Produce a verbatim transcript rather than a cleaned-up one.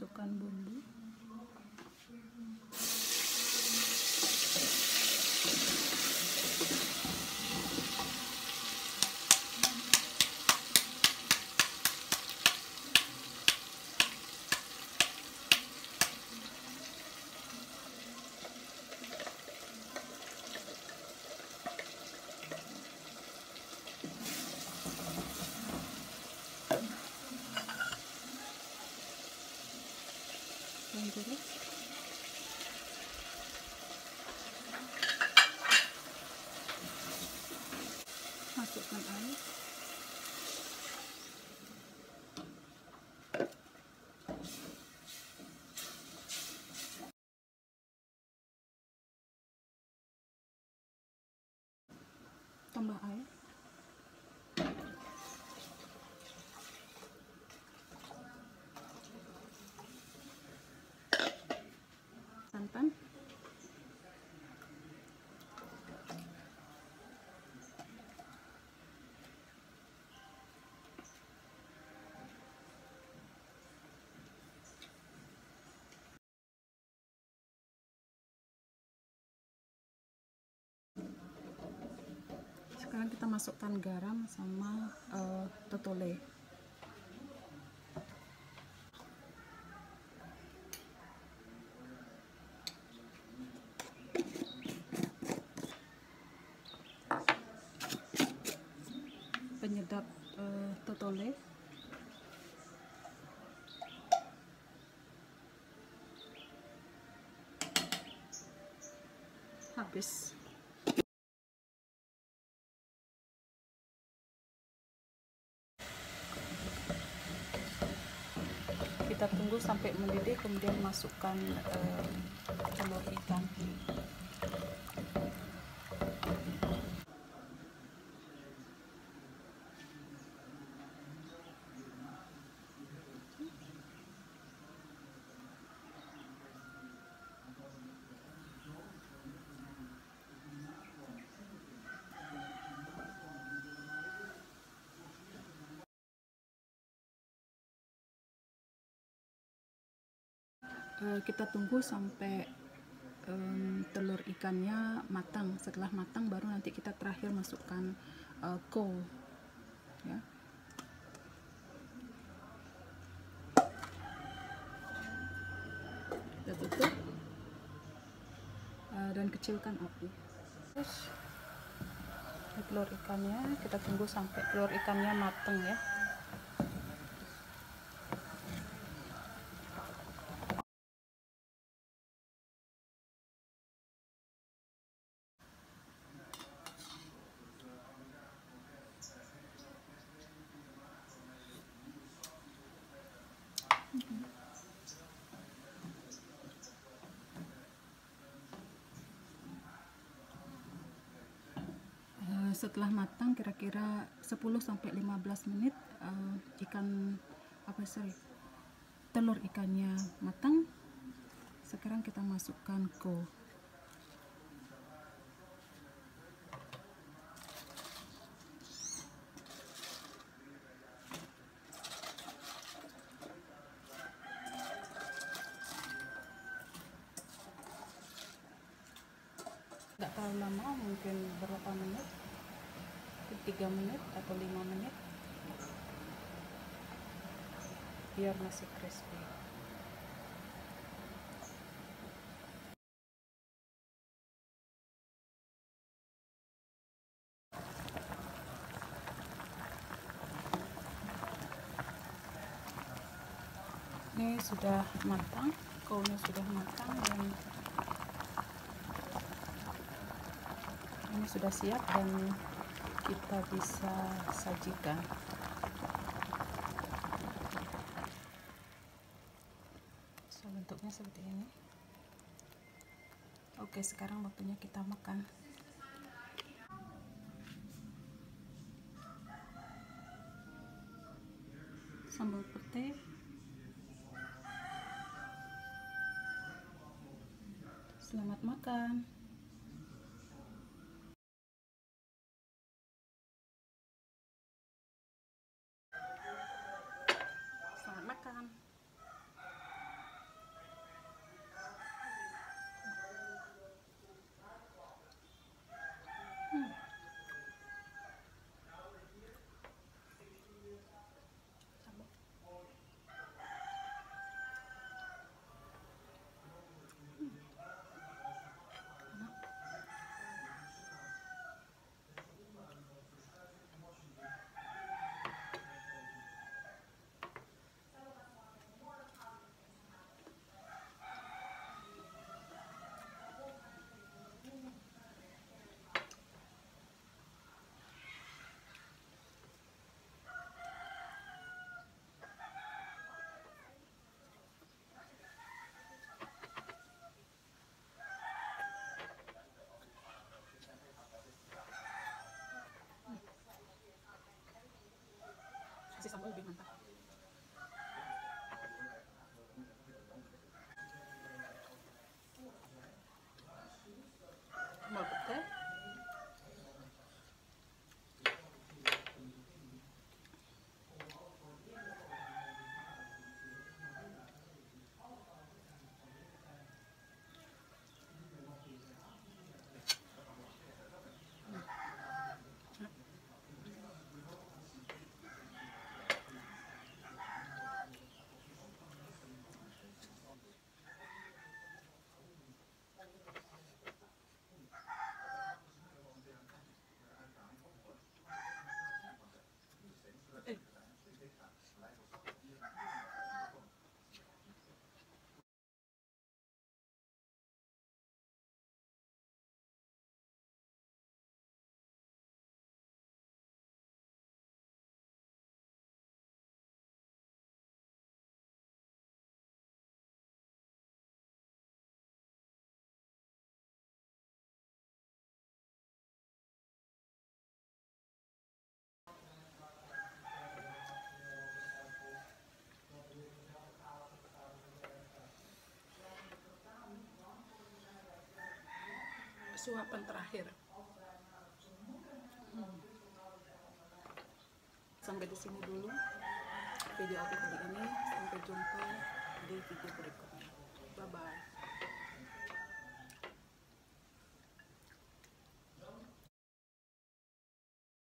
masukkan bumbu. Dan terus masukkan air. Tambah air. Santan. Sekarang kita masukkan garam sama uh, totole. Penyedap uh, totole. Habis. Kita tunggu sampai mendidih, kemudian masukkan uh, telur ikan. Kita tunggu sampai um, telur ikannya matang. Setelah matang baru nanti kita terakhir masukkan uh, kol, ya. Kita tutup uh, dan kecilkan api. Terus telur ikannya kita tunggu sampai telur ikannya matang, ya. Setelah matang kira-kira sepuluh sampai lima belas menit, uh, ikan apa sorry telur ikannya matang. Sekarang kita masukkan kol. Nggak terlalu lama, mungkin berapa menit, tiga menit atau lima menit, biar masih crispy. Ini sudah matang, kolnya sudah matang, dan ini sudah siap dan kita bisa sajikan. So, bentuknya seperti ini. Oke, sekarang waktunya kita makan. Sambal pete. Selamat makan. Selamat makan. kasih sambal lebih mantap. Sambal pete. Eh. Suapan terakhir. Hmm. Sampai di sini dulu video aku kali ini.